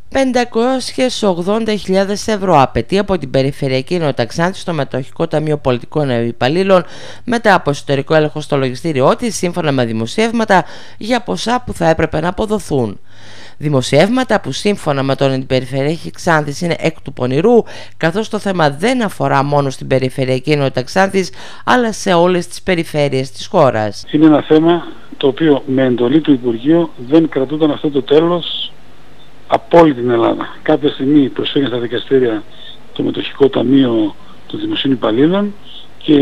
580.000 ευρώ απαιτεί από την Περιφερειακή Ενότητα Ξάνθης στο Μετοχικό Ταμείο Πολιτικών Υπαλλήλων μετά από εσωτερικό έλεγχο στο λογιστήριό της, σύμφωνα με δημοσιεύματα για ποσά που θα έπρεπε να αποδοθούν. Δημοσιεύματα που σύμφωνα με τον Περιφερειάρχη Ξάνθης είναι εκ του πονηρού, καθώς το θέμα δεν αφορά μόνο στην Περιφερειακή Ενότητα Ξάνθης αλλά σε όλες τις περιφέρειες της χώρας. Είναι ένα θέμα το οποίο με εντολή του Υπουργείου δεν κρατούνταν αυτό το τέλος από όλη την Ελλάδα. Κάποια στιγμή προσφέρει στα δικαστήρια το Μετοχικό Ταμείο των Δημοσίων Υπαλλήλων και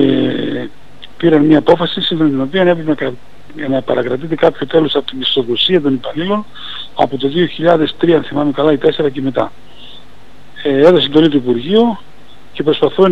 πήραν μια απόφαση σύμφωνα με την οποία έπρεπε να παρακρατείται κάποιο τέλος από τη μισθοδοσία των υπαλλήλων από το 2003, αν θυμάμαι καλά, ή 4 και μετά. Έδωσε εντολή του Υπουργείου και προσπαθούν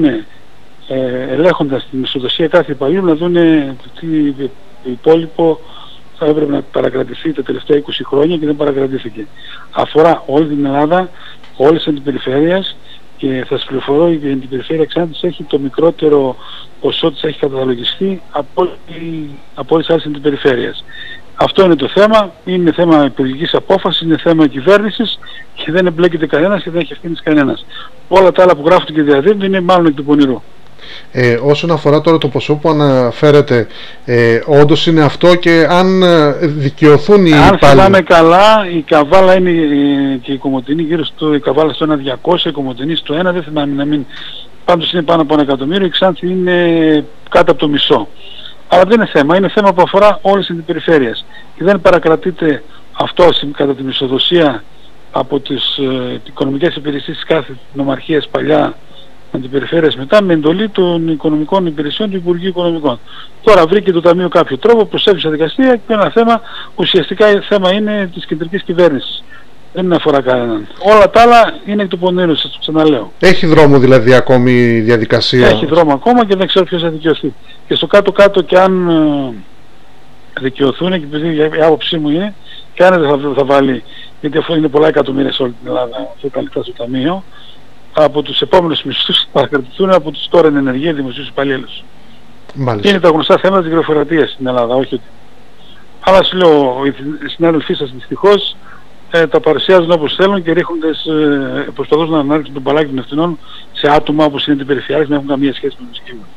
ελέγχοντας τη μισθοδοσία κάθε υπαλλήλου να δουν τι υπόλοιπο θα έπρεπε να παρακρατηθεί τα τελευταία 20 χρόνια και δεν παρακρατήθηκε. Αφορά όλη την Ελλάδα, όλες τις αντιπεριφέρειες, και θα σας πληροφορώ ότι η αντιπεριφέρεια Ξάνθης έχει το μικρότερο ποσό της έχει καταλογιστεί από όλες τις άλλες αντιπεριφέρειες. Αυτό είναι το θέμα, είναι θέμα υπουργικής απόφασης, είναι θέμα κυβέρνησης και δεν εμπλέκεται κανένας και δεν έχει ευθύνης κανένας. Όλα τα άλλα που γράφονται και διαδίδονται είναι μάλλον εκ του πονηρού. Όσον αφορά τώρα το ποσό που αναφέρεται, όντως είναι αυτό, και αν δικαιωθούν οι υπάλληλοι? Αν θυμάμαι καλά, η Καβάλα είναι και η Κομοτηνή γύρω στο, η Καβάλα στο 1.200, η Κομοτηνή στο 1, δεν θυμάμαι να μην, πάντως είναι πάνω από 1 εκατομμύριο, η Ξάνθη είναι κάτω από το μισό. Αλλά δεν είναι θέμα, είναι θέμα που αφορά όλες τις περιφέρειες και δεν παρακρατείται αυτό κατά τη μισθοδοσία από τις οικονομικές υπηρεσίες της κάθε νομαρχίας παλιά αντιπεριφέρειας μετά, με εντολή των οικονομικών υπηρεσιών του Υπουργείου Οικονομικών. Τώρα βρήκε το Ταμείο κάποιο τρόπο, προσέφερε στα δικαστήρια και ένα θέμα, ουσιαστικά θέμα είναι της κεντρικής κυβέρνησης. Δεν αφορά κανέναν. Όλα τα άλλα είναι εκ του πονηρού, σας το ξαναλέω. Έχει δρόμο δηλαδή ακόμη η διαδικασία? Έχει δρόμο ακόμα και δεν ξέρω ποιος θα δικαιωθεί. Και στο κάτω-κάτω, και αν δικαιωθούν, και επειδή η άποψή μου είναι, και αν δεν θα βάλει, γιατί αφού είναι πολλά εκατομμύρια σε όλη την Ελλάδα αυτό καλυφθά στο Ταμείο, από τους επόμενους μισθούς θα παρακρατηθούν από τους τώρα εν ενεργεία δημοσίους υπαλλήλους. Είναι τα γνωστά θέματα της γραφειοκρατίας στην Ελλάδα, όχι ότι. Αλλά σου λέω, οι συνάδελφοί σας δυστυχώς τα παρουσιάζουν όπως θέλουν και προσπαθούν να ανάρτησουν τον παλάκι των ευθυνών σε άτομα όπως είναι την περιφερειάρχη, να έχουν καμία σχέση με το σκύμα.